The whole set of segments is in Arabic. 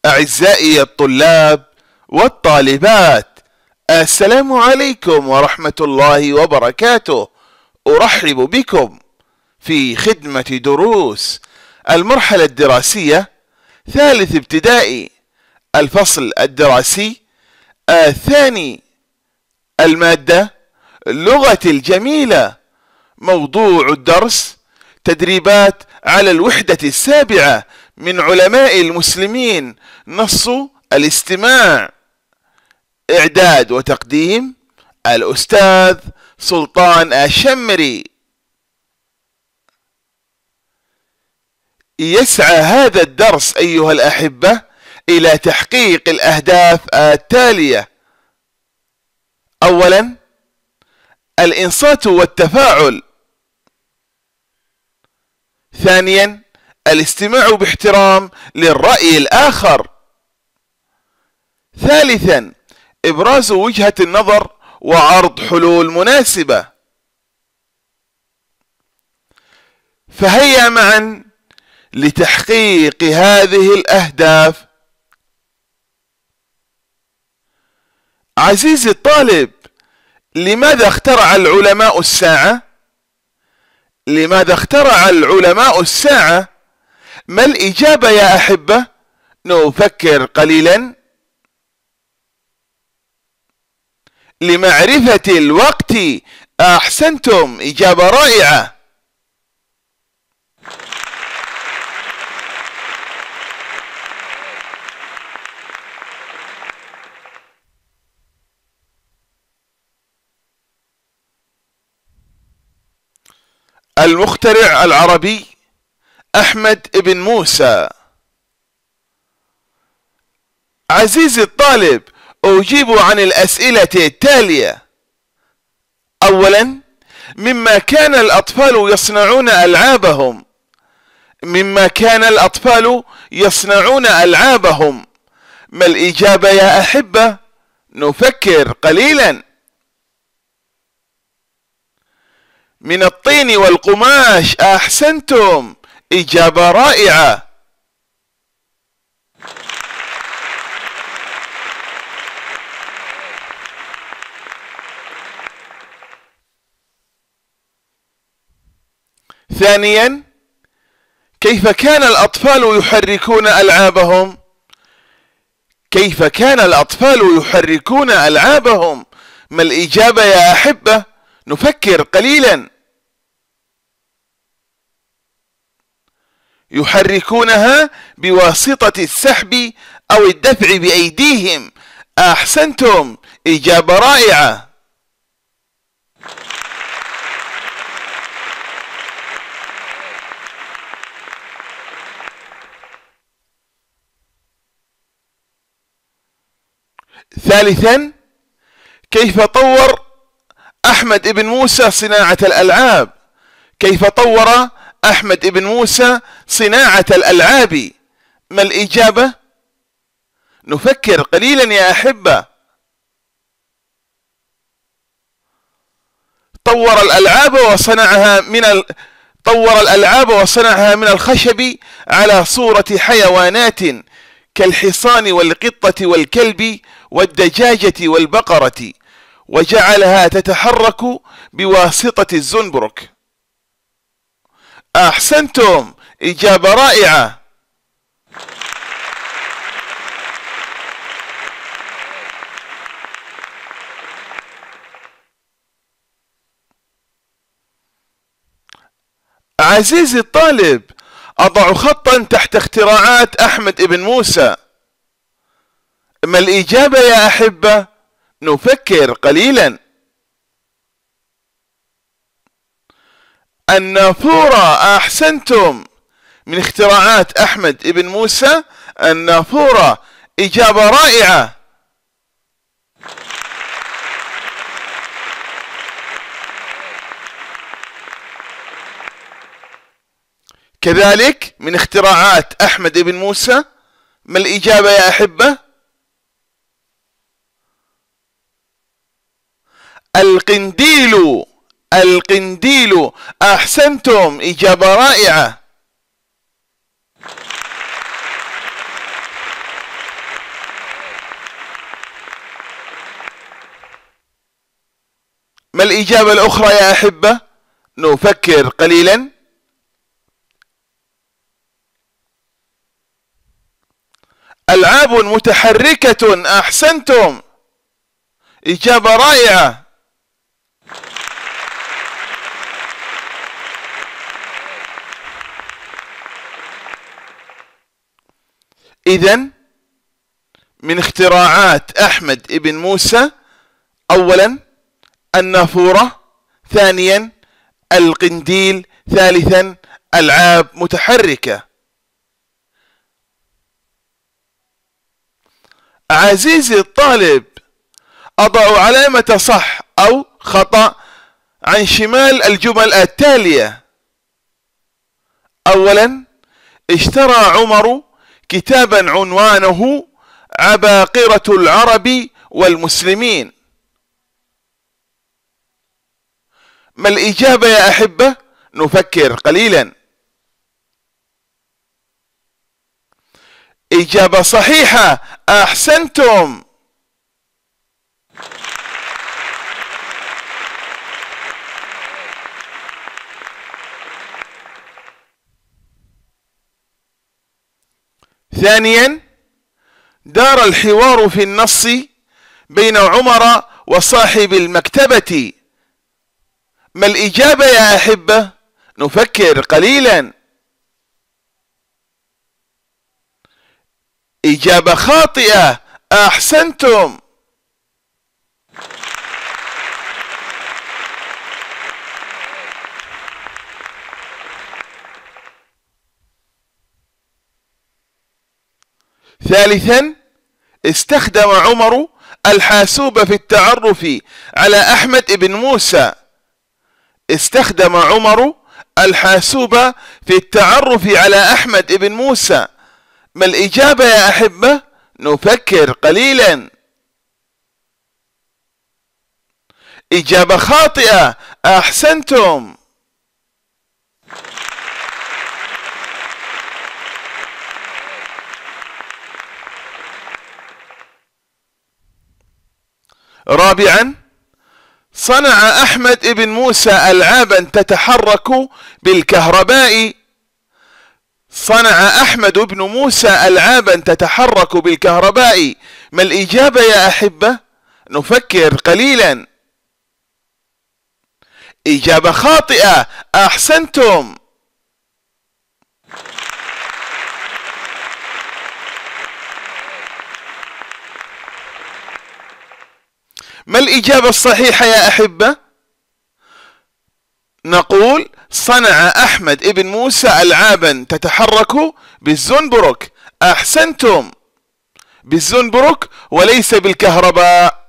أعزائي الطلاب والطالبات، السلام عليكم ورحمة الله وبركاته. أرحب بكم في خدمة دروس المرحلة الدراسية ثالث ابتدائي، الفصل الدراسي الثاني، المادة لغة الجميلة. موضوع الدرس تدريبات على الوحدة السابعة من علماء المسلمين، نص الاستماع. إعداد وتقديم الأستاذ سلطان الشمري. يسعى هذا الدرس أيها الأحبة إلى تحقيق الأهداف التالية: أولا، الإنصات والتفاعل. ثانيا، الاستماع باحترام للرأي الآخر. ثالثا، إبراز وجهة النظر وعرض حلول مناسبة. فهيا معا لتحقيق هذه الأهداف. عزيزي الطالب، لماذا اخترع العلماء الساعة؟ لماذا اخترع العلماء الساعة؟ ما الإجابة يا أحبة؟ نفكر قليلا. لمعرفة الوقت. أحسنتم، إجابة رائعة. المخترع العربي أحمد بن موسى. عزيزي الطالب، أجيب عن الأسئلة التالية. أولا، مما كان الأطفال يصنعون ألعابهم. مما كان الأطفال يصنعون ألعابهم. ما الإجابة يا أحبة؟ نفكر قليلا. من الطين والقماش. أحسنتم، إجابة رائعة. ثانيا، كيف كان الأطفال يحركون ألعابهم؟ كيف كان الأطفال يحركون ألعابهم؟ ما الإجابة يا أحبة؟ نفكر قليلا. يحركونها بواسطة السحب أو الدفع بأيديهم. أحسنتم، إجابة رائعة. ثالثا، كيف طور أحمد بن موسى صناعة الألعاب؟ كيف طور أحمد بن موسى صناعة الألعاب؟ ما الإجابة؟ نفكر قليلا يا أحبة. طور الألعاب وصنعها من الخشب على صورة حيوانات كالحصان والقطة والكلب والدجاجة والبقرة، وجعلها تتحرك بواسطة الزنبرك. أحسنتم، إجابة رائعة. عزيزي الطالب، أضع خطا تحت اختراعات أحمد بن موسى. ما الإجابة يا أحبة؟ نفكر قليلا. النافورة. أحسنتم، من اختراعات أحمد بن موسى النافورة. إجابة رائعة. كذلك من اختراعات أحمد بن موسى. ما الإجابة يا أحبة؟ القنديل. القنديل. أحسنتم، إجابة رائعة. ما الإجابة الأخرى يا أحبة؟ نفكر قليلا. ألعاب متحركة. أحسنتم، إجابة رائعة. إذن من اختراعات أحمد ابن موسى: أولا النافورة، ثانيا القنديل، ثالثا ألعاب متحركة. عزيزي الطالب، أضع علامة صح أو خطأ عن شمال الجمل التالية. أولا اشترى عمر كتابا عنوانه عباقرة العرب والمسلمين. ما الإجابة يا أحبة؟ نفكر قليلا. إجابة صحيحة، أحسنتم. ثانيا دار الحوار في النص بين عمر وصاحب المكتبة. ما الإجابة يا أحبة؟ نفكر قليلا. إجابة خاطئة، أحسنتم. ثالثا استخدم عمر الحاسوب في التعرف على أحمد بن موسى. استخدم عمر الحاسوب في التعرف على أحمد بن موسى. ما الإجابة يا أحبة؟ نفكر قليلا. إجابة خاطئة، أحسنتم. رابعا صنع أحمد بن موسى ألعابا تتحرك بالكهرباء. صنع أحمد بن موسى ألعابا تتحرك بالكهرباء. ما الإجابة يا أحبة؟ نفكر قليلا. إجابة خاطئة، أحسنتم. ما الإجابة الصحيحة يا أحبة؟ نقول صنع أحمد ابن موسى ألعابا تتحرك بالزنبرك. أحسنتم، بالزنبرك وليس بالكهرباء.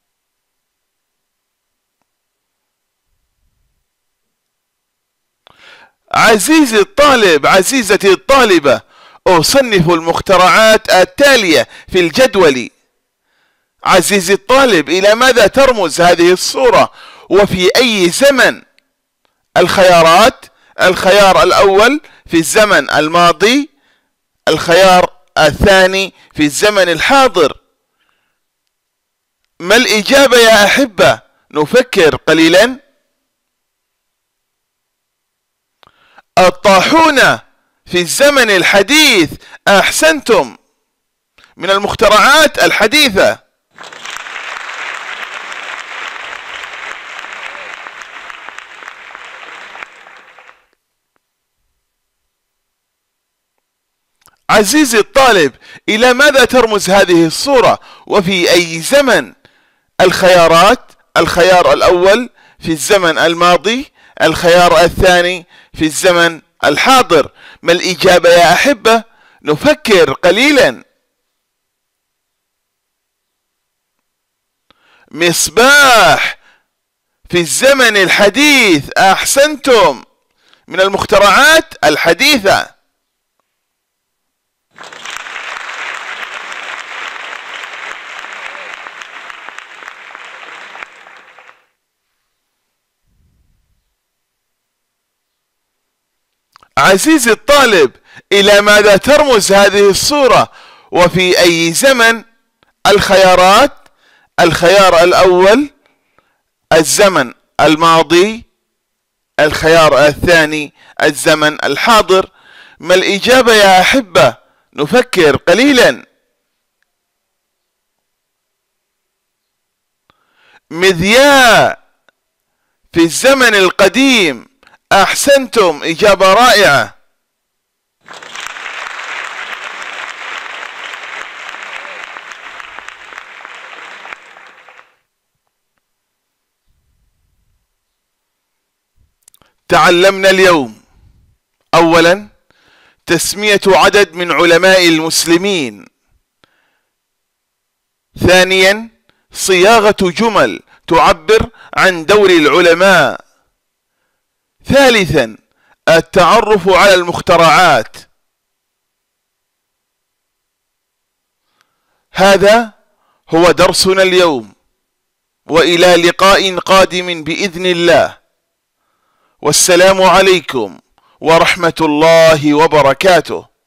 عزيزي الطالب، عزيزتي الطالبة، أصنف المخترعات التالية في الجدول. عزيزي الطالب، إلى ماذا ترمز هذه الصورة وفي أي زمن؟ الخيارات: الخيار الأول في الزمن الماضي، الخيار الثاني في الزمن الحاضر. ما الإجابة يا أحبة؟ نفكر قليلا. الطاحونة في الزمن الحديث. أحسنتم، من المخترعات الحديثة. عزيزي الطالب، إلى ماذا ترمز هذه الصورة وفي أي زمن؟ الخيارات: الخيار الأول في الزمن الماضي، الخيار الثاني في الزمن الحاضر. ما الإجابة يا أحبة؟ نفكر قليلا. مصباح في الزمن الحديث. أحسنتم، من المخترعات الحديثة. عزيزي الطالب، إلى ماذا ترمز هذه الصورة وفي أي زمن؟ الخيارات: الخيار الأول الزمن الماضي. الخيار الثاني الزمن الحاضر. ما الإجابة يا أحبة؟ نفكر قليلا. مذياع في الزمن القديم. أحسنتم، إجابة رائعة. تعلمنا اليوم أولا تسمية عدد من علماء المسلمين. ثانيا صياغة جمل تعبر عن دور العلماء. ثالثا التعرف على المخترعات. هذا هو درسنا اليوم، وإلى لقاء قادم بإذن الله، والسلام عليكم ورحمة الله وبركاته.